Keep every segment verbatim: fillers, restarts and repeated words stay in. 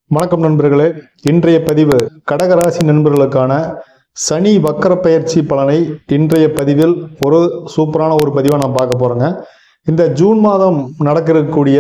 வணக்கம் நண்பர்களே. இன்றைய பதிவு கடகராசி நண்பர்களுக்கான சனி வக்கர பயிற்சி பலனை இன்றைய பதிவில் ஒரு சூப்பரான ஒரு பதிவை நான் பார்க்க போறேங்க. இந்த ஜூன் மாதம் நடக்கக்கூடிய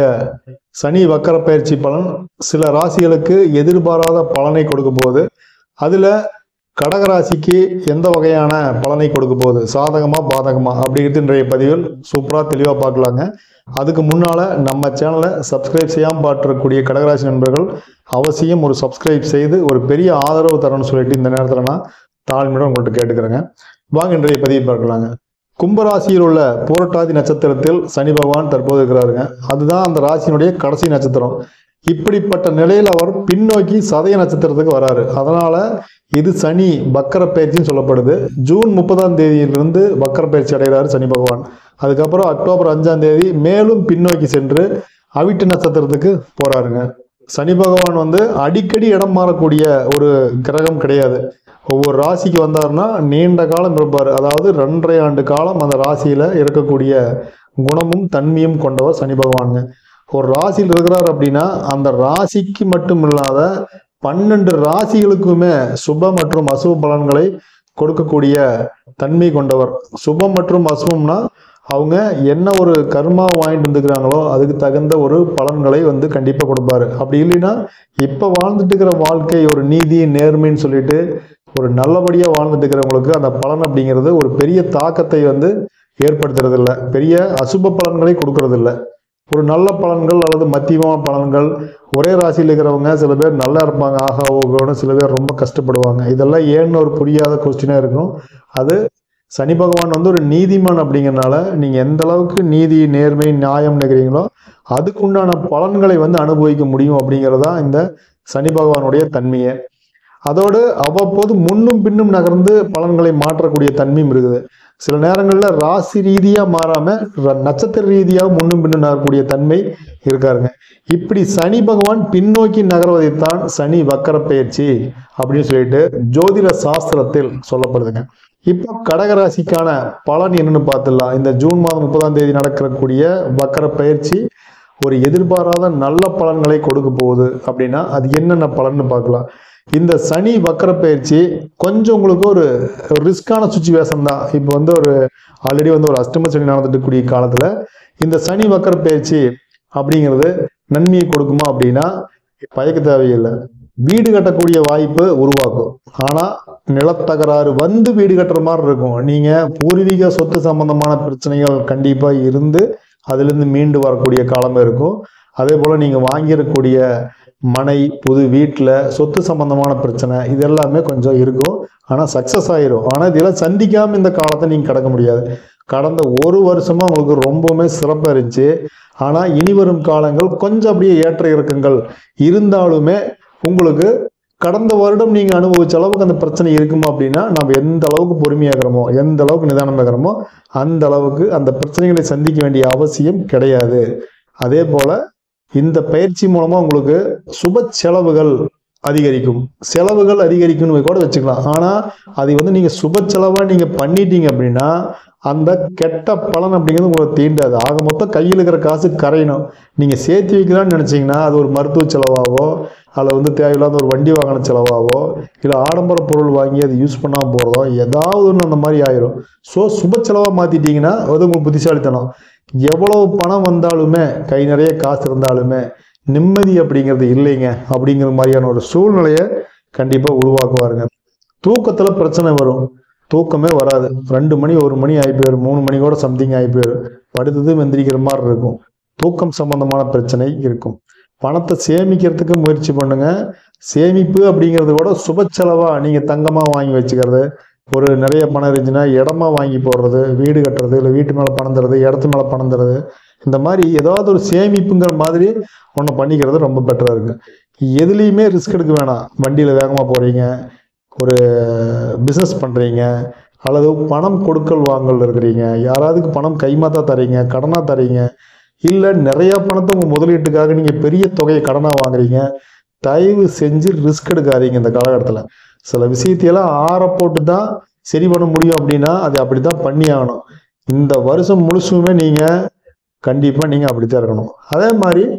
சனி வக்கர பயிற்சி பலன் சில ராசிகளுக்கு எதிர்பாராத பலனை கொடுக்க போகுது. அதுல கடகராசிக்கு எந்த வகையான பலனை கொடுக்க போகுது, சாதகமா பாதகமா அப்படிங்கிறது இன்றைய பதிவில் சூப்பரா தெளிவா பார்க்கலாங்க. அதுக்கு முன்னால நம்ம சேனலை சப்ஸ்கிரைப் செய்யாமல் பார்க்கக்கூடிய கடகராசி நண்பர்கள் அவசியம் ஒரு சப்ஸ்கிரைப் செய்து ஒரு பெரிய ஆதரவு தரணும்னு சொல்லிட்டு இந்த நேரத்தில் நான் தாழ்மையுடன் உங்கள்கிட்ட கேட்டுக்கிறேங்க. வாங்க இன்றைய பதிவை பார்க்கலாங்க. கும்பராசியில் உள்ள பூரட்டாதி நட்சத்திரத்தில் சனி பகவான் தற்போது இருக்கிறாருங்க. அதுதான் அந்த ராசியினுடைய கடைசி நட்சத்திரம். இப்படிப்பட்ட நிலையில் அவர் பின்னோக்கி சதய நட்சத்திரத்துக்கு வராரு. அதனால இது சனி வக்கர பயிற்சின்னு சொல்லப்படுது. ஜூன் முப்பதாம் தேதியிலிருந்து வக்கர பயிற்சி அடைகிறாரு சனி பகவான். அதுக்கப்புறம் அக்டோபர் அஞ்சாம் தேதி மேலும் பின்னோக்கி சென்று அவிட்ட நட்சத்திரத்துக்கு போறாருங்க. சனி பகவான் வந்து அடிக்கடி இடம் மாறக்கூடிய ஒரு கிரகம் கிடையாது. ஒவ்வொரு ராசிக்கு வந்தாருன்னா நீண்ட காலம் இருப்பார். அதாவது ரெண்டரை ஆண்டு காலம் அந்த ராசியில இருக்கக்கூடிய குணமும் தன்மையும் கொண்டவர் சனி பகவானுங்க. ஒரு ராசியில் இருக்கிறார் அப்படின்னா அந்த ராசிக்கு மட்டும் இல்லாத பன்னெண்டு ராசிகளுக்குமே சுப மற்றும் அசுப பலன்களை கொடுக்கக்கூடிய தன்மை கொண்டவர். சுபம் மற்றும் அசுபம்னா அவங்க என்ன ஒரு கர்மா வாங்கிட்டு வந்துக்கிறாங்களோ அதுக்கு தகுந்த ஒரு பலன்களை வந்து கண்டிப்பாக கொடுப்பாரு. அப்படி இல்லைன்னா இப்போ வாழ்ந்துட்டு இருக்கிற வாழ்க்கை ஒரு நீதி நேர்மைன்னு சொல்லிட்டு ஒரு நல்லபடியாக வாழ்ந்துட்டு இருக்கிறவங்களுக்கு அந்த பலன் அப்படிங்கிறது ஒரு பெரிய தாக்கத்தை வந்து ஏற்படுத்துறது இல்லை, பெரிய அசுப பலன்களை கொடுக்கறது இல்லை. ஒரு நல்ல பலன்கள் அல்லது மத்தியமான பலன்கள். ஒரே ராசியில் இருக்கிறவங்க சில பேர் நல்லா இருப்பாங்க, ஆகா ஓகோன்னு, சில பேர் ரொம்ப கஷ்டப்படுவாங்க. இதெல்லாம் ஏன்னு ஒரு புரியாத கொஸ்டினாக இருக்கும். அது சனி பகவான் வந்து ஒரு நீதிமான் அப்படிங்கிறனால நீங்கள் எந்த அளவுக்கு நீதி நேர்மை நியாயம் நினைக்கிறீங்களோ அதுக்குண்டான பலன்களை வந்து அனுபவிக்க முடியும் அப்படிங்கிறதா இந்த சனி பகவானுடைய தன்மையை. அதோடு அவ்வப்போது முன்னும் பின்னும் நகர்ந்து பலன்களை மாற்றக்கூடிய தன்மையும் இருக்குது. சில நேரங்களில் ராசி ரீதியாக மாறாம நட்சத்திர ரீதியாக முன்னும் பின்னும் நகரக்கூடிய தன்மை இருக்காருங்க. இப்படி சனி பகவான் பின்னோக்கி நகர்வதைத்தான் சனி வக்கர பயிற்சி அப்படின்னு சொல்லிட்டு ஜோதிட சாஸ்திரத்தில் சொல்லப்படுதுங்க. இப்போ கடகராசிக்கான பலன் என்னன்னு பார்த்துடலாம். இந்த ஜூன் மாதம் முப்பதாம் தேதி நடக்கக்கூடிய வக்கர பயிற்சி ஒரு எதிர்பாராத நல்ல பலன்களை கொடுக்க போகுது. அப்படின்னா அது என்னென்ன பலன்னு பார்க்கலாம். இந்த சனி வக்கர பயிற்சி கொஞ்சம் உங்களுக்கு ஒரு ரிஸ்கான சுச்சுவேஷன் தான். இப்போ வந்து ஒரு ஆல்ரெடி வந்து ஒரு அஷ்டம சனி நடந்துட்டு கூடிய காலத்துல இந்த சனி வக்கர பயிற்சி அப்படிங்கிறது நன்மையை கொடுக்குமா அப்படின்னா பயக்க தேவையில்லை. வீடு கட்டக்கூடிய வாய்ப்பு உருவாக்கும். ஆனா நிலத்தகராறு வந்து வீடு கட்டுற மாதிரி இருக்கும். நீங்க பூர்வீக சொத்து சம்பந்தமான பிரச்சனைகள் கண்டிப்பா இருந்து அதுல இருந்து மீண்டு வரக்கூடிய காலமே இருக்கும். அதே போல நீங்க வாங்கிடக்கூடிய மனை புது வீட்டில் சொத்து சம்பந்தமான பிரச்சனை இது எல்லாமே கொஞ்சம் இருக்கும். ஆனால் சக்ஸஸ் ஆயிரும். ஆனால் இதெல்லாம் சந்திக்காமல் இந்த காலத்தை நீங்கள் கடக்க முடியாது. கடந்த ஒரு வருஷமா உங்களுக்கு ரொம்பவுமே சிறப்பாக இருந்துச்சு. ஆனால் இனி வரும் காலங்கள் கொஞ்சம் அப்படியே ஏற்ற இறக்கங்கள் இருந்தாலுமே உங்களுக்கு கடந்த வருடம் நீங்கள் அனுபவிச்ச அளவுக்கு அந்த பிரச்சனை இருக்குமா அப்படின்னா நம்ம எந்த அளவுக்கு பொறுமையாகிறோமோ எந்த அளவுக்கு நிதானமாகிறோமோ அந்த அளவுக்கு அந்த பிரச்சனைகளை சந்திக்க வேண்டிய அவசியம் கிடையாது. அதே போல இந்த பயிற்சி மூலமா உங்களுக்கு சுப செலவுகள் அதிகரிக்கும். செலவுகள் அதிகரிக்கும்னு கூட வச்சுக்கலாம். ஆனா அதை வந்து நீங்க சுப செலவா நீங்க பண்ணிட்டீங்க அப்படின்னா அந்த கெட்ட பலன் அப்படிங்கிறது உங்களுக்கு தீண்டாது. ஆக மொத்தம் கையில் இருக்கிற காசு கரையணும். நீங்க சேர்த்து வைக்கலாம்னு நினைச்சீங்கன்னா அது ஒரு மருத்துவ செலவாவோ அதில் வந்து தேவையில்லாத ஒரு வண்டி வாங்கின செலவாவோ இல்லை ஆடம்பர பொருள் வாங்கி அதை யூஸ் பண்ணாம போறதோ ஏதாவது ஒன்று அந்த மாதிரி ஆயிரும். ஸோ சுப செலவா மாத்திட்டீங்கன்னா அது உங்களுக்கு புத்திசாலித்தனம். எவ்வளவு பணம் வந்தாலுமே கை நிறைய காசு இருந்தாலுமே நிம்மதி அப்படிங்கிறது இல்லைங்க அப்படிங்கிற மாதிரியான ஒரு சூழ்நிலையை கண்டிப்பா உருவாக்குவாருங்க. தூக்கத்துல பிரச்சனை வரும், தூக்கமே வராது. ரெண்டு மணி ஒரு மணி ஆகி போயிடும், மூணு மணி கூட சம்திங் ஆகி போயிடும். படுத்தது வெந்திரிக்கிற மாதிரி இருக்கும். தூக்கம் சம்பந்தமான பிரச்சனை இருக்கும். பணத்தை சேமிக்கிறதுக்கு முயற்சி பண்ணுங்க. சேமிப்பு அப்படிங்கிறது கூட சுப செலவா நீங்க தங்கமா வாங்கி வச்சுக்கிறது, ஒரு நிறைய பணம் இருந்துச்சுன்னா இடமா வாங்கி போடுறது, வீடு கட்டுறது, இல்லை வீட்டு மேலே பணம் தருது, இடத்து மேலே பணம் தருது, இந்த மாதிரி ஏதாவது ஒரு சேமிப்புங்கிற மாதிரி ஒன்று பண்ணிக்கிறது ரொம்ப பெட்டராக இருக்கு. எதுலேயுமே ரிஸ்க் எடுக்க வேணாம். வண்டியில் வேகமாக போகிறீங்க, ஒரு பிஸ்னஸ் பண்ணுறீங்க, அல்லது பணம் கொடுக்கல் வாங்கல் இருக்கிறீங்க, யாராவதுக்கு பணம் கைமாத்தா தரீங்க, கடனாக தரீங்க, இல்லை நிறைய பணத்தை உங்கள் முதலீட்டுக்காக நீங்கள் பெரிய தொகையை கடனாக வாங்குறீங்க, தயவு செஞ்சு ரிஸ்க் எடுக்காதீங்க. இந்த காலகட்டத்தில் சில விஷயத்தையெல்லாம் ஆற போட்டு தான் சரி பண்ண முடியும் அப்படின்னா அது அப்படித்தான் பண்ணி ஆகணும். இந்த வருஷம் முழுசுமே நீங்க கண்டிப்பா நீங்க அப்படித்தான் இருக்கணும். அதே மாதிரி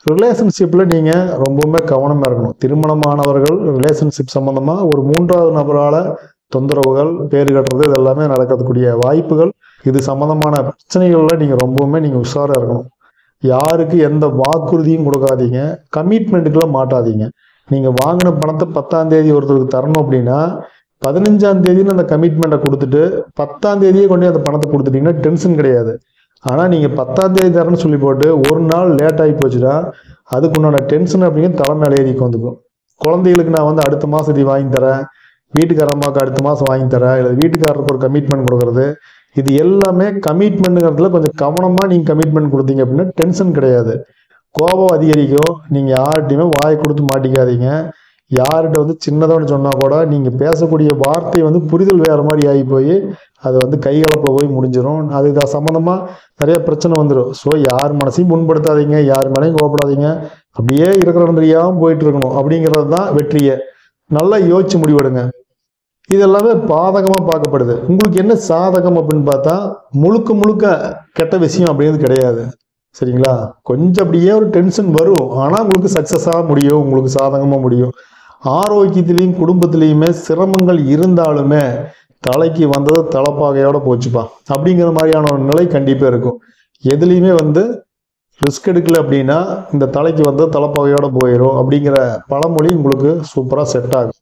ரிலேஷன்ஷிப்பில் நீங்கள் ரொம்பவுமே கவனமாக இருக்கணும். திருமணமானவர்கள் ரிலேஷன்ஷிப் சம்மந்தமாக ஒரு மூன்றாவது நபரால் தொந்தரவுகள், பேறு கட்டுறது இது எல்லாமே நடக்கக்கூடிய வாய்ப்புகள், இது சம்மந்தமான பிரச்சனைகளில் நீங்கள் ரொம்பவுமே நீங்கள் உஷாராக இருக்கணும். யாருக்கு எந்த வாக்குறுதியும் கொடுக்காதீங்க, கமிட்மெண்ட்டுக்குள்ள மாட்டாதீங்க. நீங்கள் வாங்கின பணத்தை பத்தாம் தேதி ஒருத்தருக்கு தரணும் அப்படின்னா பதினஞ்சாம் தேதின்னு அந்த கமிட்மெண்ட்டை கொடுத்துட்டு பத்தாம் தேதியே கொண்டு அந்த பணத்தை கொடுத்துட்டீங்கன்னா டென்ஷன் கிடையாது. ஆனால் நீங்கள் பத்தாம் தேதி தரேன்னு சொல்லி போட்டு ஒரு நாள் லேட் ஆகி போச்சுன்னா அதுக்கு உண்டான டென்ஷன் அப்படிங்கிறது தலை மேலே ஏறிக்கு வந்துக்கும். குழந்தைகளுக்கு நான் வந்து அடுத்த மாதம் இது வாங்கி தரேன், வீட்டுக்காரம்மாவுக்கு அடுத்த மாதம் வாங்கி தரேன், இல்லை வீட்டுக்காரருக்கு ஒரு கமிட்மெண்ட் கொடுக்குறது, இது எல்லாமே கமிட்மெண்ட்டுங்கிறதுல கொஞ்சம் கவனமாக நீங்கள் கமிட்மெண்ட் கொடுத்தீங்க அப்படின்னா டென்ஷன் கிடையாது, கோபம் அதிகரிக்கும். நீங்கள் யார்கிட்டையுமே வாயை கொடுத்து மாட்டிக்காதீங்க. யார்கிட்ட வந்து சின்னதான்னு சொன்னால் கூட நீங்கள் பேசக்கூடிய வார்த்தை வந்து புரிதல் வேறு மாதிரி ஆகி போய் அது வந்து கைகலப்பில் போய் முடிஞ்சிடும். அது இதை சம்மந்தமாக நிறைய பிரச்சனை வந்துடும். ஸோ யார் மனசையும் புண்படுத்தாதீங்க, யார் மேலேயும் கோபப்படாதீங்க, அப்படியே இருக்கிற தெரியாமல் போயிட்டு இருக்கணும். அப்படிங்கிறது தான் வெற்றியை. நல்லா யோசிச்சு முடிவெடுங்க. இது எல்லாமே பாதகமாக பார்க்கப்படுது. உங்களுக்கு என்ன சாதகம் அப்படின்னு பார்த்தா முழுக்க முழுக்க கெட்ட விஷயம் அப்படிங்கிறது கிடையாது. சரிங்களா? கொஞ்சம் அப்படியே ஒரு டென்ஷன் வரும், ஆனால் உங்களுக்கு சக்ஸஸாக முடியும், உங்களுக்கு சாதகமாக முடியும். ஆரோக்கியத்திலையும் குடும்பத்திலையுமே சிரமங்கள் இருந்தாலுமே தலைக்கு வந்தது தலைப்பாகையோட போச்சுப்பா அப்படிங்கிற மாதிரியான ஒரு நிலை கண்டிப்பாக இருக்கும். எதுலேயுமே வந்து ரிஸ்க் எடுக்கல அப்படின்னா இந்த தலைக்கு வந்தது தலைப்பாகையோட போயிடும் அப்படிங்கிற பழமொழி உங்களுக்கு சூப்பராக செட் ஆகும்.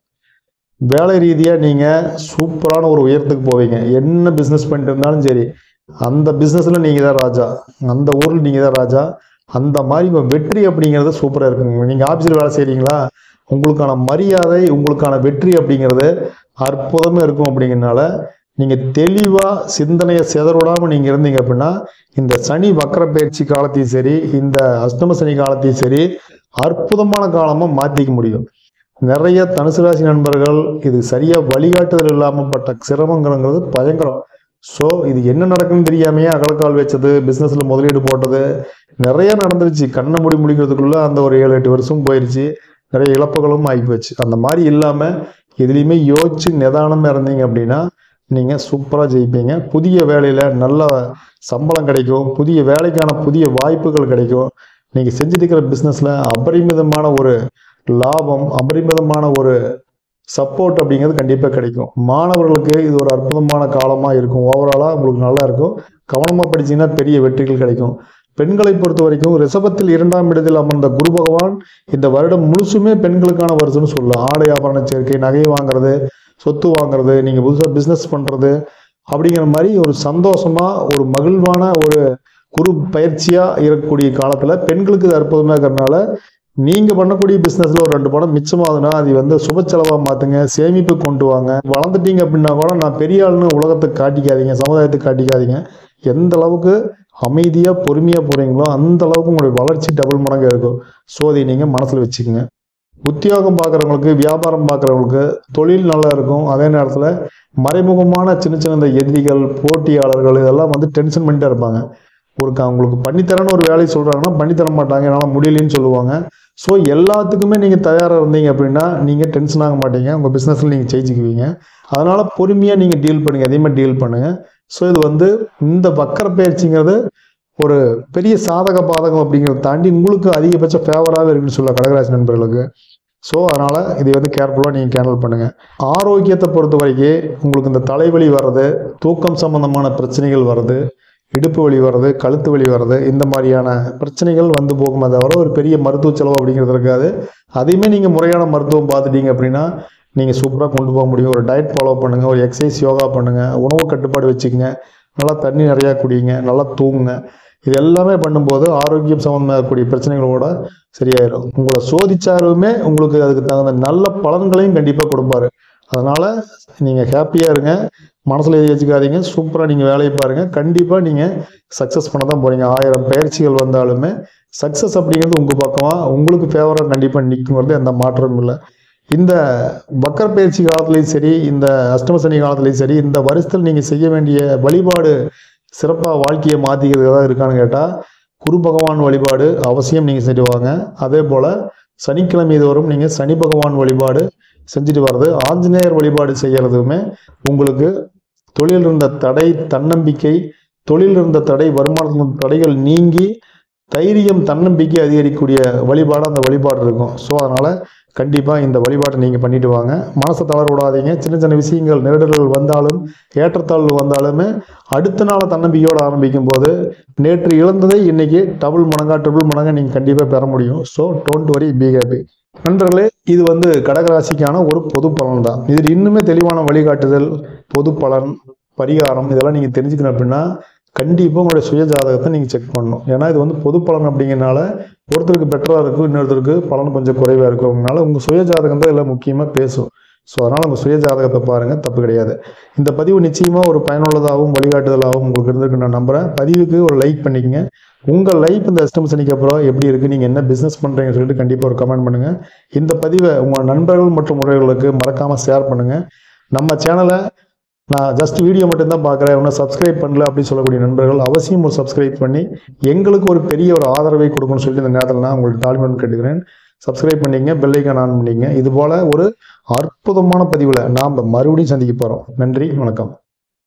வேலை ரீதியாக நீங்கள் சூப்பரான ஒரு உயரத்துக்கு போவீங்க. என்ன பிஸ்னஸ் பண்ணிட்டு இருந்தாலும் சரி, அந்த பிஸ்னஸில் நீங்கள் தான் ராஜா, அந்த ஊரில் நீங்கள் தான் ராஜா. அந்த மாதிரி உங்கள் வெற்றி அப்படிங்கிறது சூப்பராக இருக்குங்க. நீங்கள் ஆஃபீஸில் வேலை செய்கிறீங்களா, உங்களுக்கான மரியாதை, உங்களுக்கான வெற்றி அப்படிங்கிறது அற்புதமாக இருக்கும். அப்படிங்கிறதுனால நீங்கள் தெளிவாக சிந்தனையை சிதறவிடாமல் நீங்கள் இருந்தீங்க அப்படின்னா இந்த சனி வக்கர பயிற்சி காலத்தையும் சரி, இந்த அஷ்டம சனி காலத்தையும் சரி அற்புதமான காலமாக மாற்றிக்க முடியும். நிறைய தனுசு ராசி நண்பர்கள் இது சரியாக வழிகாட்டுதல் இல்லாமல் பட்ட சிரமங்கிறது பயங்கரம். ஸோ இது என்ன நடக்குன்னு தெரியாமையே அகலக்கால் வச்சது, பிஸ்னஸில் முதலீடு போட்டது நிறைய நடந்துருச்சு. கண்ணை மூடி முடிக்கிறதுக்குள்ளே அந்த ஒரு ஏழு எட்டு வருஷம் போயிடுச்சு, நிறைய இழப்புகளும் ஆகி போச்சு. அந்த மாதிரி இல்லாமல் எதுலேயுமே யோசிச்சு நிதானமாக இருந்தீங்க அப்படின்னா நீங்கள் சூப்பராக ஜெயிப்பீங்க. புதிய வேலையில் நல்ல சம்பளம் கிடைக்கும், புதிய வேலைக்கான புதிய வாய்ப்புகள் கிடைக்கும். நீங்கள் செஞ்சுட்டு பிஸ்னஸில் அபரிமிதமான ஒரு லாபம், அபரிமிதமான ஒரு சப்போர்ட் அப்படிங்கிறது கண்டிப்பாக கிடைக்கும். மாணவர்களுக்கு இது ஒரு அற்புதமான காலமாக இருக்கும். ஓவராலாக உங்களுக்கு நல்லா இருக்கும். கவனமாக படிச்சிங்கன்னா பெரிய வெற்றிகள் கிடைக்கும். பெண்களை பொறுத்த வரைக்கும் ரிஷபத்தில் இரண்டாம் இடத்தில் அமர்ந்த குரு பகவான் இந்த வருடம் முழுசுமே பெண்களுக்கான வருஷம்னு சொல்லலாம். ஆடை ஆபரண சேர்க்கை, நகை வாங்குறது, சொத்து வாங்குறது, நீங்கள் புதுசாக பிஸ்னஸ் பண்ணுறது அப்படிங்கிற மாதிரி ஒரு சந்தோஷமாக ஒரு மகிழ்வான ஒரு குரு பயிற்சியாக இருக்கக்கூடிய காலத்தில் பெண்களுக்கு இது அற்புதமாக இருக்கிறதுனால நீங்கள் பண்ணக்கூடிய பிஸ்னஸில் ஒரு ரெண்டு பணம் மிச்சமாகுதுன்னா அது வந்து சுப செலவாக மாற்றுங்க, சேமிப்பு கொண்டு வாங்க. வளர்ந்துட்டீங்க அப்படின்னா கூட நான் பெரிய ஆளுன்னு உலகத்துக்கு காட்டிக்காதீங்க, சமுதாயத்துக்கு காட்டிக்காதீங்க. எந்த அளவுக்கு அமைதியாக பொறுமையாக போகிறீங்களோ அந்த அளவுக்கு உங்களுடைய வளர்ச்சி டபுள் மடங்கு இருக்கும். ஸோ அதை நீங்கள் மனசில் வச்சுக்கோங்க. உத்தியோகம் பார்க்குறவங்களுக்கு, வியாபாரம் பார்க்குறவங்களுக்கு தொழில் நல்லா இருக்கும். அதே நேரத்தில் மறைமுகமான சின்ன சின்ன எதிரிகள், போட்டியாளர்கள் இதெல்லாம் வந்து டென்ஷன் பண்ணிட்டே இருப்பாங்க. ஒரு அவங்களுக்கு பண்ணித்தரேன்னு ஒரு வேலையை சொல்கிறாங்கன்னா பண்ணித்தர மாட்டாங்க, என்னால் முடியலன்னு சொல்லுவாங்க. ஸோ எல்லாத்துக்குமே நீங்கள் தயாராக இருந்தீங்க அப்படின்னா நீங்கள் டென்ஷன் ஆக மாட்டீங்க, உங்கள் பிஸ்னஸில் நீங்கள் ஜெயிச்சுக்குவீங்க. அதனால் பொறுமையாக நீங்கள் டீல் பண்ணுங்கள், அதேமாதிரி டீல் பண்ணுங்கள். ஸோ இது வந்து இந்த வக்கர பயிற்சிங்கிறது ஒரு பெரிய சாதக பாதகம் அப்படிங்கிறத தாண்டி உங்களுக்கு அதிகபட்ச ஃபேவராகவே இருக்குன்னு சொல்ல கடகராசி நண்பர்களுக்கு. ஸோ அதனால் இதை வந்து கேர்ஃபுல்லாக நீங்கள் கேண்டில் பண்ணுங்கள். ஆரோக்கியத்தை பொறுத்த வரைக்கும் உங்களுக்கு இந்த தலைவலி வர்றது, தூக்கம் சம்பந்தமான பிரச்சனைகள் வர்றது, இடுப்பு வலி வர்றது, கழுத்து வலி வர்றது, இந்த மாதிரியான பிரச்சனைகள் வந்து போகுமே தவிர ஒரு பெரிய மருத்துவ செலவு அப்படிங்கிறது இருக்காது. அதையுமே நீங்கள் முறையான மருத்துவம் பார்த்துட்டீங்க அப்படின்னா நீங்கள் சூப்பராக கொண்டு போக முடியும். ஒரு டயட் ஃபாலோ பண்ணுங்கள், ஒரு எக்ஸசைஸ் யோகா பண்ணுங்கள், உணவு கட்டுப்பாடு வச்சுக்கோங்க, நல்லா தண்ணி நிறையா குடிங்க, நல்லா தூங்குங்க. இது எல்லாமே பண்ணும்போது ஆரோக்கியம் சம்மந்தமாக இருக்கக்கூடிய பிரச்சனைகளோட சரியாயிடும். உங்களை சோதிச்சாலுமே உங்களுக்கு அதுக்கு தகுந்த நல்ல பலன்களையும் கண்டிப்பாக கொடுப்பாரு. அதனால் நீங்கள் ஹாப்பியாக இருங்க, மனசில் எழுதி வச்சுக்காதீங்க, சூப்பராக நீங்கள் வேலையை பாருங்கள். கண்டிப்பாக நீங்கள் சக்ஸஸ் பண்ண தான் போகிறீங்க. ஆயிரம் பயிற்சிகள் வந்தாலுமே சக்ஸஸ் அப்படிங்கிறது உங்கள் பக்கமாக உங்களுக்கு ஃபேவராக கண்டிப்பாக நிற்குங்கிறது எந்த மாற்றமும் இல்லை. இந்த வக்கர பயிற்சி காலத்துலேயும் சரி, இந்த அஷ்டம சனி காலத்துலேயும் சரி, இந்த வருஷத்தில் நீங்கள் செய்ய வேண்டிய வழிபாடு சிறப்பாக வாழ்க்கையை மாற்றிக்கிறது ஏதாவது இருக்கான்னு கேட்டால் குரு பகவான் வழிபாடு அவசியம் நீங்கள் செஞ்சுவாங்க. அதே போல் சனிக்கிழமை தோறும் நீங்கள் சனி பகவான் வழிபாடு செஞ்சுட்டு வர்றது, ஆஞ்சநேயர் வழிபாடு செய்கிறதுமே உங்களுக்கு தொழில் இருந்த தடை, தன்னம்பிக்கை, தொழில் இருந்த தடை, வருமானத்தில் தடைகள் நீங்கி தைரியம் தன்னம்பிக்கை அதிகரிக்கக்கூடிய வழிபாடு அந்த வழிபாடு இருக்கும். ஸோ அதனால் கண்டிப்பாக இந்த வழிபாட்டை நீங்கள் பண்ணிட்டு வாங்க. மனசை தளர விடாதீங்க. சின்ன சின்ன விஷயங்கள் நெருடல்கள் வந்தாலும் ஏற்றத்தாழ்வு வந்தாலுமே அடுத்த நாள் தன்னம்பிக்கையோடு ஆரம்பிக்கும் போது நேற்று இழந்ததை இன்னைக்கு டபுள் மடங்கா ட்ரிபிள் மடங்கா நீங்கள் கண்டிப்பாக பெற முடியும். So don't worry, be happy. நண்பர்களே, இது வந்து கடகராசிக்கான ஒரு பொது பலன் தான். இதில் இன்னுமே தெளிவான வழிகாட்டுதல், பொது பலன், பரிகாரம் இதெல்லாம் நீங்கள் தெரிஞ்சுக்கணும் அப்படின்னா கண்டிப்பாக உங்களுடைய சுய ஜாதகத்தை நீங்கள் செக் பண்ணணும். ஏன்னா இது வந்து பொது பலன் அப்படிங்கிறனால ஒருத்தருக்கு பெட்டராக இருக்கும், இன்னொருத்தருக்கு பலன் கொஞ்சம் குறைவாக இருக்கும்னால உங்கள் சுய ஜாதகம் தான் எல்லாம் முக்கியமாக பேசும். ஸோ அதனால் உங்கள் சுய ஜாதகத்தை பாருங்கள், தப்பு கிடையாது. இந்த பதிவு நிச்சயமாக ஒரு பயனுள்ளதாகவும் வழிகாட்டுதலாகவும் உங்களுக்கு இருந்திருக்கு நான் நம்புகிறேன். பதிவுக்கு ஒரு லைக் பண்ணிக்கங்க. உங்கள் லைஃப் இந்த அஷ்டம சனிக்கு அப்புறம் எப்படி இருக்குது, நீங்கள் என்ன பிஸ்னஸ் பண்ணுறீங்கன்னு சொல்லிட்டு கண்டிப்பாக ஒரு கமெண்ட் பண்ணுங்கள். இந்த பதிவை உங்கள் நண்பர்கள் மற்றும் உறவுகளுக்கு மறக்காமல் ஷேர் பண்ணுங்கள். நம்ம சேனலை நான் ஜஸ்ட் வீடியோ மட்டும்தான் பார்க்குறேன், இன்னும் சப்ஸ்கிரைப் பண்ணல அப்படின்னு சொல்லக்கூடிய நண்பர்கள் அவசியம் ஒரு சப்ஸ்கிரைப் பண்ணி எங்களுக்கு ஒரு பெரிய ஒரு ஆதரவை கொடுக்கணும்னு சொல்லிட்டு இந்த நேரத்தில் நான் உங்களுக்கு தாழ்மையுடன் கேட்டுக்கிறேன். சப்ஸ்கிரைப் பண்ணிங்க, பெல் ஐக்கான் ஆன் பண்ணிங்க. இது போல் ஒரு அற்புதமான பதிவில் நாம் மறுபடியும் சந்திக்க போகிறோம். நன்றி, வணக்கம்.